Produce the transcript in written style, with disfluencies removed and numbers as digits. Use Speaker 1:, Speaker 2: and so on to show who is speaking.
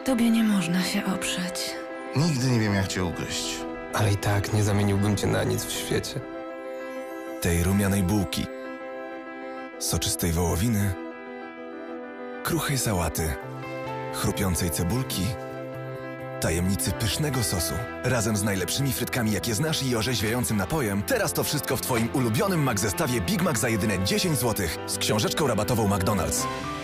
Speaker 1: Tobie nie można się oprzeć.
Speaker 2: Nigdy nie wiem, jak cię ugryźć.
Speaker 3: Ale i tak nie zamieniłbym cię na nic w świecie.
Speaker 4: Tej rumianej bułki, soczystej wołowiny, kruchej sałaty, chrupiącej cebulki, tajemnicy pysznego sosu. Razem z najlepszymi frytkami, jakie znasz i orzeźwiającym napojem, teraz to wszystko w Twoim ulubionym McZestawie Big Mac za jedyne 10 zł z książeczką rabatową McDonald's.